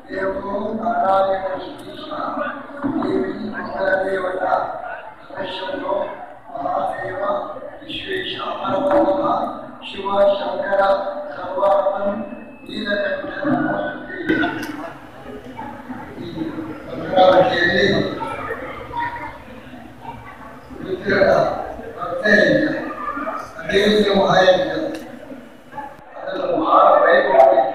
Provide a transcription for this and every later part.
देवो नारायण ईशा देवी मंगलदेवता सदस्यो महादेव विश्वेशाtheertha शिव शंकर सर्वात्मन नीलकंठ ಮಂಗಳಾವತಿಯಲ್ಲಿ ರುದ್ರನ ಭಕ್ತರಿಂದ ದೇವಿಯ ಮಹಾಯಜ್ಞ ಅದನ್ನು ಬಹಳ ವೈಭವದಿಂದ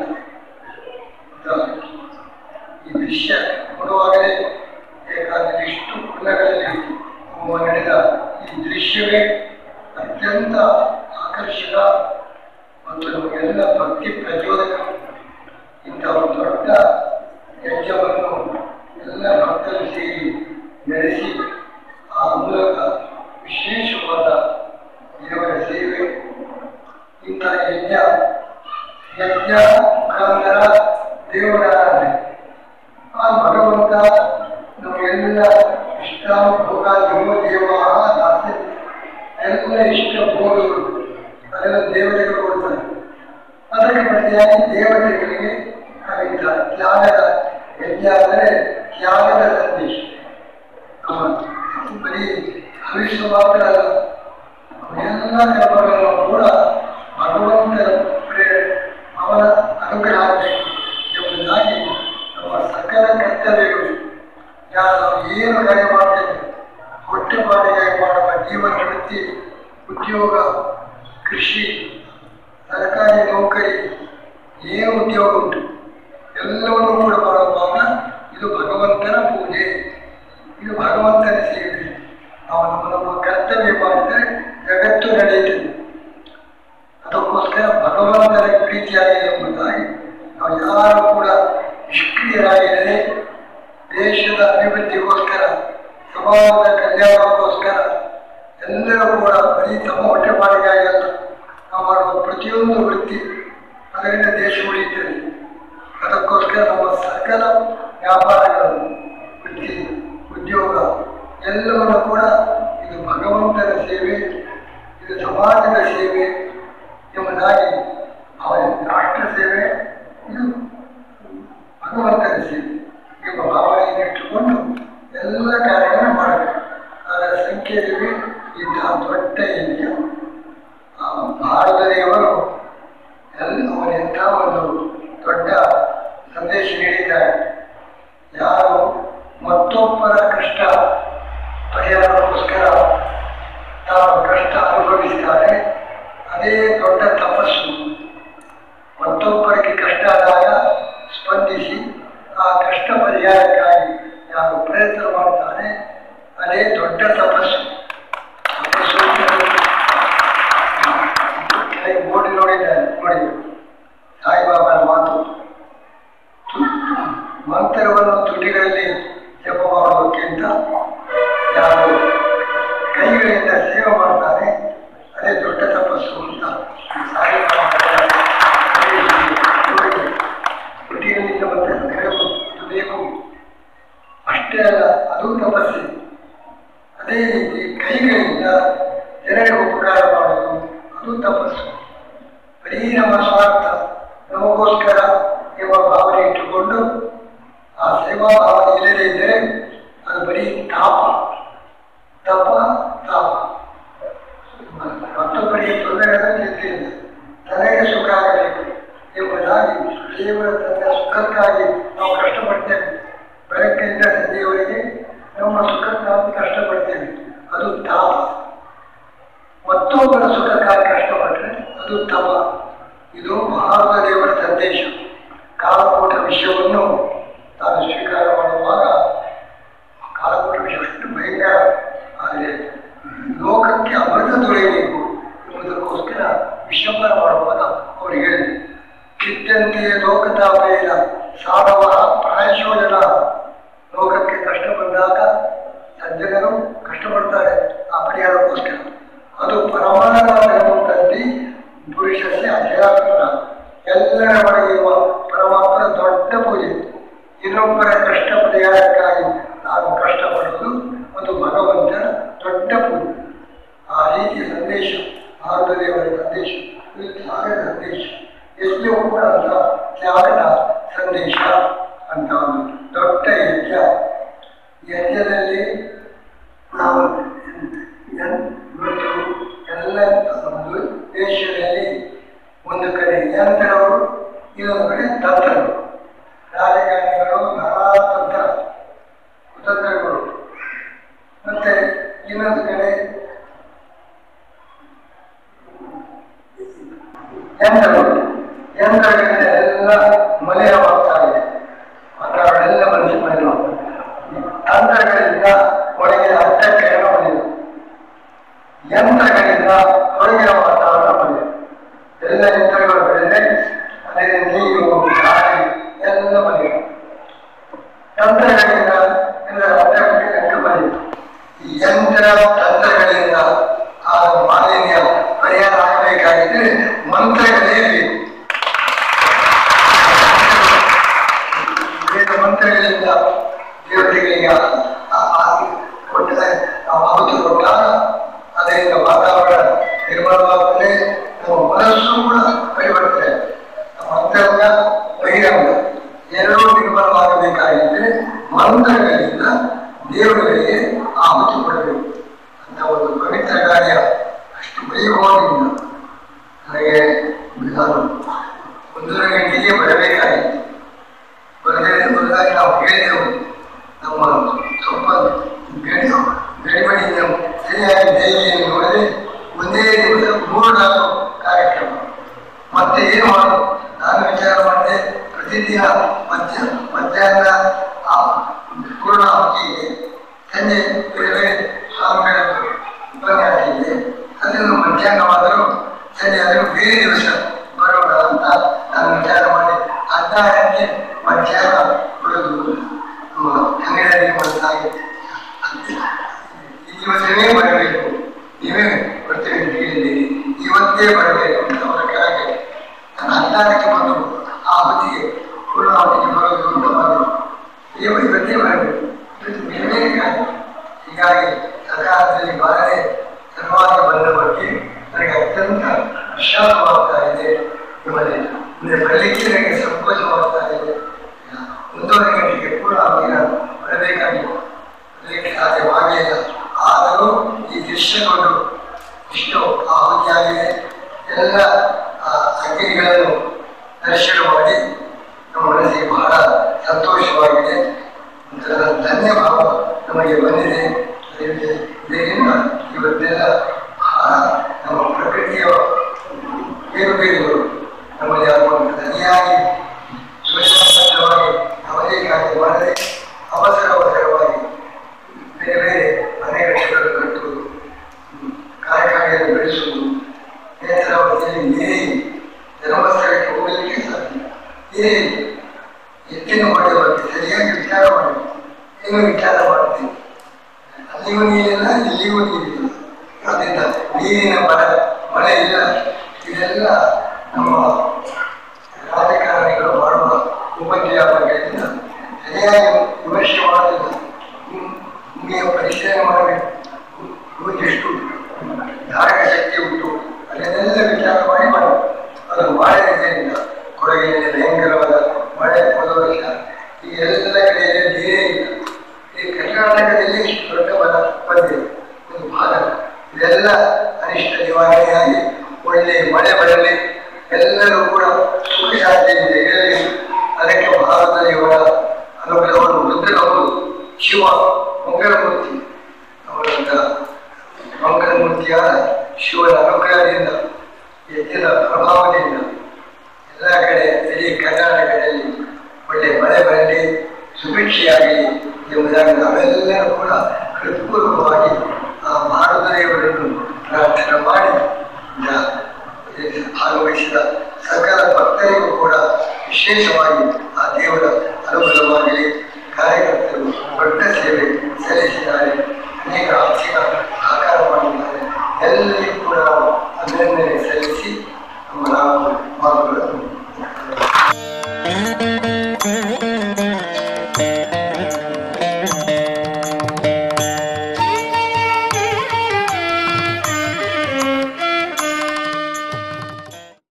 ಈ ದೃಶ್ಯ ನೋಡುವಾಗಲೇ ಬೇಕಾದರೆ ಇಷ್ಟು ಕುಲಗಳಲ್ಲಿ ನಡೆದ ಈ ದೃಶ್ಯವೇ ಅತ್ಯಂತ ಆಕರ್ಷಕ ಮತ್ತು ನಮಗೆಲ್ಲ ಭಕ್ತಿ ಪ್ರಚೋದಕ. ಇಂಥ ಒಂದು ದೊಡ್ಡ ಯಜ್ಞವನ್ನು ಎಲ್ಲ ಭಕ್ತರು ಸೇರಿ ನಡೆಸಿ ಆ ಮೂಲಕ ವಿಶೇಷವಾದ ದೇವರ ಸೇವೆ. ಇಂಥ ಯಜ್ಞ ಮುಖಾಂತರ ದೇವರಾರಾಧನೆ. ಆ ಭಗವಂತ ನಮಗೆಲ್ಲ ಇಷ್ಟ ಭೋಗ ದೇವ ದಾಸ್ಯ ಎಲ್ಲ ಇಷ್ಟ ಭೋಗಗಳು ಅದೆಲ್ಲ ದೇವತೆಗಳು ಕೊಡ್ತಾರೆ. ಅದಕ್ಕೆ ಪ್ರತಿಯಾಗಿ ದೇವತೆಗಳಿಗೆ ಇಂಥ ತ್ಯಾಗದ ಯಜ್ಞ ಅಂದರೆ ತ್ಯಾಗದ ಸಂದೇಶ. ಬರೀ ಹವಿಸ್ಸು ಮಾತ್ರ ಅಲ್ಲ, ಎಲ್ಲ ಕರ್ಮಗಳನ್ನು ಕೂಡ ಭಗವಂತನ ಅವನ ಅನುಗ್ರಹ ಆಗಬೇಕು ಎಂಬುದಾಗಿ ನಮ್ಮ ಸಕಲ ಕರ್ತವ್ಯಗಳು ನಾವು ಏನು ಕಾರ್ಯ ಮಾಡ್ತೇವೆ, ಹೊಟ್ಟೆಪಾಡಿಗಾಗಿ ಮಾಡುವ ಜೀವನ ವೃತ್ತಿ, ಉದ್ಯೋಗ, ಕೃಷಿ, ಸರ್ಕಾರಿ ನೌಕರಿ, ಏನು ಉದ್ಯೋಗ ಉಂಟು ಎಲ್ಲವನ್ನೂ ಕೂಡ ಮಾಡುವಾಗ ಇದು ಭಗವಂತನ ಪೂಜೆ, ಇದು ಭಗವಂತನ ಸೇವೆ. ನಾವು ನಮ್ಮ ಕರ್ತವ್ಯ ಮಾಡಿದರೆ ಜಗತ್ತು ನಡೆಯುತ್ತದೆ. ಅದಕ್ಕೋಸ್ಕರ ಭಗವಂತನ ಪ್ರೀತಿಯಾಗಿ ಎಂಬುದಾಗಿ ನಾವು ಯಾರು ಕೂಡ ನಿಷ್ಕ್ರಿಯರಾಗಿರದೆ ದೇಶದ ಅಭಿವೃದ್ಧಿಗೋಸ್ಕರ, ಸಮಾಜದ ಕಲ್ಯಾಣಕ್ಕೋಸ್ಕರ ಎಲ್ಲರೂ ಕೂಡ ಬರೀ ತಮ್ಮ ಹೊಟ್ಟೆಪಾಡಿಗಾಗಲ್ಲ ನಾವು ಮಾಡುವ ಪ್ರತಿಯೊಂದು ವೃತ್ತಿ ಅದರಿಂದ ದೇಶ ಉಳಿಯುತ್ತದೆ. ಅದಕ್ಕೋಸ್ಕರ ನಮ್ಮ ಸಕಲ ವ್ಯಾಪಾರಗಳು, ವೃತ್ತಿ, ಉದ್ಯೋಗ ಎಲ್ಲವನ್ನು ಕೂಡ ಇದು ಭಗವಂತನ ಸೇವೆ, ಇದು ಸಮಾಜದ ಸೇವೆ ಎಂಬುದಾಗಿ ಅವರ ರಾಷ್ಟ್ರ ಸೇವೆ, ಇದು ಭಗವಂತನ ಸೇವೆ ಎಂಬ ಭಾವನೆಯನ್ನು ಇಟ್ಟುಕೊಂಡು ಎಲ್ಲ ಕಾರ್ಯವನ್ನು ಮಾಡಬೇಕು. ಅದರ ಸಂಖ್ಯೆಯಲ್ಲಿ ಇಂತಹ ದೊಡ್ಡ ಯಜ್ಞ ಭಾರತ ದೇವರು ಅವರೆಂಥ ಒಂದು ದೊಡ್ಡ ಸಂದೇಶ ನೀಡಿದ್ದಾರೆ. ಯಾರು ಮತ್ತೊಬ್ಬರ ಕಷ್ಟ ಪರಿಹಾರಕ್ಕೋಸ್ಕರ ತಾವು ಕಷ್ಟ ಅನುಭವಿಸ್ತಾರೆ, ಅದೇ ದೊಡ್ಡ ತಪಸ್ಸು. ಮತ್ತೊಬ್ಬರಿಗೆ ಕಷ್ಟ ಆದಾಗ ಸ್ಪಂದಿಸಿ ಆ ಕಷ್ಟ ಪರಿಹಾರಕ್ಕಾಗಿ ಯಾರು ಪ್ರಯತ್ನ ಮಾಡ್ತಾರೆ, ಅದೇ ದೊಡ್ಡ ತಪಸ್ಸು. ತಪಸ್ಸು ಬೋರ್ಡ್ ನೋಡಿದ್ದಾರೆ, ಸಾಯಿಬಾಬಾನ ಮಾತು, ಮಂತ್ರವನ್ನು ತುಟಿಗಳಲ್ಲಿ ಜಪ ಮಾಡೋದಕ್ಕಿಂತ ಯಾರು ಕೈಗಳಿಂದ ಸೇವೆ ಮಾಡ್ತಾರೆ ಅದೇ ದೊಡ್ಡ ತಪಸ್ಸು ಅಂತ ಸಾಯಿಬಾಬಾ ತುಟಿಗಳಿಂದ ಮತ್ತೆ ಬೇಕು. ಅಷ್ಟೇ ಅಲ್ಲ, ಅದು ತಪಸ್ಸೆ. ಅದೇ ರೀತಿ ಕೈಗಳಿಂದ ಜನರಿಗೆ ಉಪಕಾರ ಮಾಡೋದು ಅದು ತಪಸ್ಸು. ಬರೀ ನಮ್ಮ ಸ್ವಾರ್ಥ, ನಮಗೋಸ್ಕರ ಎಂಬ ಭಾವನೆ ಇಟ್ಟುಕೊಂಡು ಆ ಸೇವಾ ಭಾವನೆ ಇಲ್ಲದೇ ಇದ್ದರೆ ಅದು ಬರೀ ತಾಪ, ತಪ, ತಾಪ. ಮತ್ತೊಬ್ಬರಿಗೆ ತೊಂದರೆ ತಿಳಿದಿಲ್ಲ, ತನಗೆ ಸುಖ ಆಗಬೇಕು ಎಂಬುದಾಗಿ ದೇವರ ತನ್ನ ಸುಖಕ್ಕಾಗಿ ನಾವು ಕಷ್ಟಪಡ್ತೇವೆ. ಬೆಳಗ್ಗೆಯಿಂದ ಸಂಜೆಯವರೆಗೆ ನಮ್ಮ ಸುಖಕ್ಕಾಗಿ ಕಷ್ಟಪಡ್ತೇವೆ, ಅದು ತಾಪ. ಮತ್ತೊಬ್ಬರ ಸುಖಕ್ಕಾಗಿ ಕಷ್ಟಪಟ್ಟರೆ ಅದು ತಪ. ಇದು ಭಾರತ ದೇವರ ಸಂದೇಶ. ಕಾಲಕೂಟ ವಿಷಯವನ್ನು ತಾನು ಸ್ವೀಕಾರ ಮಾಡುವಾಗ ಕಾಲಕೂಟ ವಿಷಯ ಅಷ್ಟು ಭಯಂಕರ, ಆದರೆ ಲೋಕಕ್ಕೆ ಅಮೃತ ದೊರೆಯಬೇಕು ಎಂಬುದಕ್ಕೋಸ್ಕರ ವಿಷಂಬರ ಮಾಡುವಾಗ ಅವರು ಹೇಳಿದರು, ಕಿತ್ತಂತೆಯೇ ಲೋಕತಾಪೇನ ಸಾಧವ ಪ್ರಾಯಶೋಜನ. ಲೋಕಕ್ಕೆ ಕಷ್ಟ ಬಂದಾಗ ಸಜ್ಜನರು ಕಷ್ಟಪಡ್ತಾರೆ ಆ ಪರಿಹಾರಕ್ಕೋಸ್ಕರ. ಅದು ಪರಮಾನಂದಿ ಪುರುಷಸ್ಯ ಅಧ್ಯಾತ್ಮ. ಎಲ್ಲರ ಒಳಗಿರುವ ಪರಮಾತ್ಮನ ದೊಡ್ಡ ಪೂಜೆ. ಇನ್ನೊಬ್ಬರ ಕಷ್ಟ ಪರಿಹಾರಕ್ಕಾಗಿ ನಾನು ಕಷ್ಟಪಡುವುದು ಒಂದು ಭಗವಂತನ ದೊಡ್ಡ ಪೂಜೆ. ಆ ರೀತಿಯ ಸಂದೇಶ ಭಾರತ ದೇವರ ಸಂದೇಶ, ಇದು ತ್ಯಾಗದ ಸಂದೇಶ. ಎಲ್ಲಿಯೂ ಕೂಡ ತ್ಯಾಗದ ಸಂದೇಶ. ಅಂತ ಒಂದು ದೊಡ್ಡ ಯಜ್ಞ. ಯಜ್ಞದಲ್ಲಿ ನಾವು ಎಲ್ಲ ಒಂದು ದೇಶದಲ್ಲಿ ಒಂದು ಕಡೆ ಯಂತ್ರಗಳು, ಇನ್ನೊಂದು ಕಡೆ ತಂತ್ರಗಳು, ರಾಜಕಾರಣಿಗಳು ನಾನಾ ಕುತಂತ್ರಗಳು, ಮತ್ತೆ ಇನ್ನೊಂದು ಕಡೆ ಯಂತ್ರಗಳಿಂದ ಎಲ್ಲ ಮಲಿನವಾಗ್ತಾ ಇದೆ, ವಾತಾವರಣ ಎಲ್ಲ ಮಲಿನವಾಗ್ತದೆ. ತಂತ್ರಗಳಿಂದ ಒಳಗಿನ ಅರ್ಥಕ್ರಿಯೆ ಮಲಿನ, ಯಂತ್ರಗಳಿಂದ ಹೊರಗಿನ ವಾತಾವರಣ ಮಲಿನ. ಎಲ್ಲ ಯಂತ್ರಗಳು ಬೆಳೆದರೆ ಅದರಿಂದ ನೀರು, ಗಾಳಿ ಎಲ್ಲ ಮಲಿನ. ತಂತ್ರಗಳಿಂದ ಎಲ್ಲ ಅರ್ಥಕ್ಕೆ ಮಲಿನ. ಈ ಯಂತ್ರ ತಂತ್ರಗಳಿಂದ ಆ ಮಾಲಿನ್ಯ ಪರಿಹಾರ ಆಗಬೇಕಾಗಿದ್ದರೆ ಮಂತ್ರಗಳೇ ಬೇಕು. ಮಂತ್ರಗಳಿಂದ ದೇವತೆಗಳಿಗೆ ಆಹುತಿ ಕೊಟ್ಟಾಗ ಅದರಿಂದ ವಾತಾವರಣ ನಿರ್ಮಲವಾಗ್ತದೆ, ನಮ್ಮ ಮನಸ್ಸು ಕೂಡ ಪರಿವರ್ತನೆ. ನಮ್ಮ ಅಂತರಂಗ ಬಹಿರಂಗ ಎರಡೂ ನಿರ್ಮಲವಾಗಬೇಕಾಗಿದ್ದರೆ ಮಂತ್ರಗಳಿಂದ ದೇವರುಗಳಿಗೆ ಆಹುತಿ ಕೊಡಬೇಕು ಅಂತ ಒಂದು ಪವಿತ್ರ ಕಾರ್ಯ. ಅಷ್ಟು ವೈಭವದಿಂದ ನನಗೆ ನಾನು 1:30 ಗಂಟೆಗೆ ಬರಬೇಕಾಗಿತ್ತು. ಬರದಾಗಿ ನಾವು ಹೇಳಿದೆವು, ನಮ್ಮ ಸ್ವಲ್ಪ ಗಡಿಬಿಡಿಯಿಂದ ಸರಿಯಾಗಿ ದೇವಿಯನ್ನು ನೋಡದೆ ಒಂದೇ ದಿವಸ 3-4 ಕಾರ್ಯಕ್ರಮ. ಮತ್ತೆ ಏನು ಮಾಡೋದು ನಾನು ವಿಚಾರ ಮಾಡಿದೆ. ಪ್ರತಿದಿನ ಮಧ್ಯಾಹ್ನ ಪೂರ್ಣ ಹಾಕಿದೆ, ಸಂಜೆ ಬೇರೆ ಸ್ವಾಮಿಗಳ ಉಪನ್ಯಾಸ ಇದೆ, ಅದನ್ನು ಮಧ್ಯಾಹ್ನವಾದರೂ ಸಂಜೆ ಆದರೂ ಬೇರೆ ದಿವಸ ಬರೋಣ ಅಂತ ನಾನು ವಿಚಾರ ಮಾಡಿ ಅರ್ಧಕ್ಕೆ ಮಧ್ಯಾಹ್ನ ಕೊಡೋದು ಅಂಗಡಿಯಲ್ಲಿ ಬಂದಾಗಿ ಈ ದಿವಸವೇ ಬರಬೇಕು, ನೀವೇ ಬರ್ತೇವೆ ಹೇಳಿದ್ದೀರಿ, ಇವತ್ತೇ ಬರಬೇಕು ಅಂತ ಅವರ ಕೆಳಗೆ ನಾನು ಅರ್ಧಕ್ಕೆ ಬಂದು ಆ ಹೊತ್ತಿಗೆ ಪೂರ್ಣ ಹೊತ್ತಿಗೆ ಬರೋದು ಅಂತ ಬಂದರು. ಇವತ್ತೇ ಬರಬೇಕು, ಹೀಗಾಗಿ ಸಕಾಲದಲ್ಲಿ ಬಾರದೆ ಸರ್ವಾಂಗ ಬಂದ ಬಗ್ಗೆ ನನಗೆ ಅತ್ಯಂತ ವಿಷಾದವಾಗ್ತಾ ಇದೆ. ನಿಮ್ಮಲ್ಲಿ ಮುಂದೆ ಬರಲಿಕ್ಕೆ ನನಗೆ ಸಂಕೋಚವಾಗ್ತಾ ಇದೆ. 1:30 ಗಂಟೆಗೆ ಕೂಡ ಅವರಿಗೆ ಬರಬೇಕಾಗಿತ್ತು, ಬರಲಿಕ್ಕೆ ಸಾಧ್ಯವಾಗಿಲ್ಲ. ಆದರೂ ಈ ದೃಶ್ಯಗೊಂಡು ಇಷ್ಟು ಆಹುತಿಯಾಗಿದೆ. ಎಲ್ಲ ಅಗ್ನಿಗಳನ್ನು ದರ್ಶನ ಮಾಡಿ ನಮ್ಮ ಮನಸ್ಸಿಗೆ ಬಹಳ ಸಂತೋಷವಾಗಿದೆ. ಒಂಥರ ಧನ್ಯಭಾವ ನಮಗೆ ಬಂದಿದೆ. ಇದರಿಂದ ಇವತ್ತೆಲ್ಲ ನಮ್ಮ ಪ್ರಕೃತಿಯ ಬೇರುಬೇರುಗಳು ನಮ್ಮಲ್ಲಿ ಆಗುವಂಥ ಸರಿಯಾಗಿ ಯೋಜನಾಬದ್ಧವಾಗಿ ಅವರೇ ಕಾರ್ಯ ಮಾಡದೆ ಅವಸರವಾಗಿ ಬೇರೆ ಬೇರೆ ಮನೆಗಳನ್ನು ಕಟ್ಟುವುದು, ಕಾರ್ಯಕ್ರಮಗಳನ್ನು ಬೆಳೆಸುವುದು, ನೇತ್ರಾವತಿಯಲ್ಲಿ ನೀರೇ ಧರ್ಮಸ್ಥಳಕ್ಕೆ ಹೋಗಲಿಕ್ಕೆ ಸಾಧ್ಯ. ನೀರೇ ಎತ್ತಿನ ಹೊಡೆ ಬಗ್ಗೆ ಸರಿಯಾಗಿ ವಿಚಾರ ಮಾಡಬೇಕು. ಏನು ವಿಚಾರ ಮಾಡ್ತೀವಿ, ಅಲ್ಲಿಗೂ ನೀರಿಲ್ಲ, ಇಲ್ಲಿಗೂ ನೀರಿಲ್ಲ. ಅದರಿಂದ ನೀರಿನ ಮಳೆ ಇಲ್ಲ. ಇದೆಲ್ಲ ನಮ್ಮ ರಾಜಕಾರಣಿಗಳು ಮಾಡುವ ಉಪದ್ಯಾಪಗಳಿಂದ ಸರಿಯಾಗಿ ವಿಮರ್ಶೆ ಮಾಡೋದಿಲ್ಲ. ನಿಮಗೆ ಪರಿಶೀಲನೆ ಮಾಡಬೇಕು, ಎಷ್ಟು ಧಾರಕ ಶಕ್ತಿ ಉಂಟು ಅದನ್ನೆಲ್ಲ ವಿಚಾರ ಮಾಡಿ ಮಾಡಬೇಕು. ಅದು ಮಾಡಿದ್ದರಿಂದ ಕೊಡಗಿನಲ್ಲಿ ಭಯಂಕರವಾದ ಮಳೆ ಹೋದ ವರ್ಷ ಈ ಎಲ್ಲ ಕಡೆಯಲ್ಲಿ ನೀರೇ ಇಲ್ಲ. ಈ ಕರ್ನಾಟಕದಲ್ಲಿ ಇಷ್ಟು ದೊಡ್ಡ ಬಲ ಬಂದಿದೆ ಒಂದು ಭಾಗ. ಇದೆಲ್ಲ ಅನಿಷ್ಟ ನಿವಾರಣೆಯಾಗಿ ಒಳ್ಳೆಯ ಮಳೆ ಬರಲಿ, ಎಲ್ಲರೂ ಕೂಡ ಸುಖ ಶಾಂತಿಯಿಂದ ಇರಲಿ. ಅದಕ್ಕೆ ಭಾರತದ ಇವರ ಅನುಗ್ರಹವನ್ನು ರುದ್ರವರು ಶಿವ ಮಂಗಳಮೂರ್ತಿ ಅವರಂತ ಮಂಗಳಮೂರ್ತಿಯಾದ ಶಿವನ ಅನುಗ್ರಹದಿಂದ ಯಜ್ಞದ ಪ್ರಭಾವದಿಂದ ಎಲ್ಲ ಕಡೆ ಇಡೀ ಕರ್ನಾಟಕದಲ್ಲಿ ಒಳ್ಳೆ ಮಳೆ ಬರಲಿ, ಸುಭಿಕ್ಷೆಯಾಗಲಿ ಎಂಬುದಾಗಿ ನಾವೆಲ್ಲರೂ ಕೂಡ ಹೃತ್ಪೂರ್ವಕವಾಗಿ ಆ ಭಾರತದೇವರನ್ನು ಪ್ರಾರ್ಥನೆ ಮಾಡಿ ಭಾಗವಹಿಸಿದ ಸಕಲ ಭಕ್ತರಿಗೂ ಕೂಡ ವಿಶೇಷವಾಗಿ ಆ ದೇವರ ಅನುಗ್ರಹವಾಗಲಿ. ಕಾರ್ಯಕರ್ತರು ದೊಡ್ಡ ಸೇವೆ ಸಲ್ಲಿಸಿದ್ದಾರೆ.